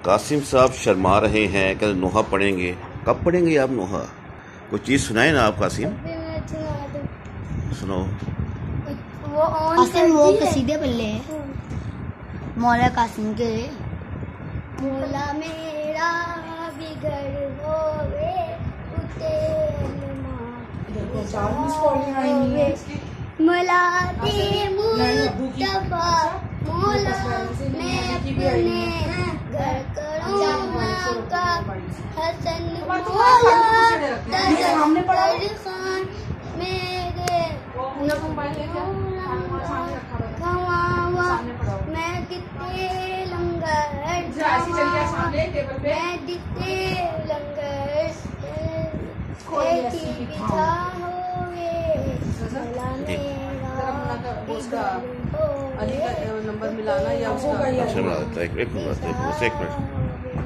कासिम साहब शर्मा रहे हैं, कहते नोहा पढ़ेंगे। कब पढ़ेंगे आप नोहा? कोई चीज़ सुनाए ना आप कासिम, सुनो। वो कसीदे पल्ले मौला कासिम के। मौला मेरा बिगड़ होवे उते मौला दे मुस्तफा मौला मैं अपने घर करूँ का हसन मौला तजक्कर खान मेरे खवावा मैं कितने लंगर मैं कितने लंगर बिछा होवे मौला मेरा अली का नंबर मिलाना या उसका एक मिनट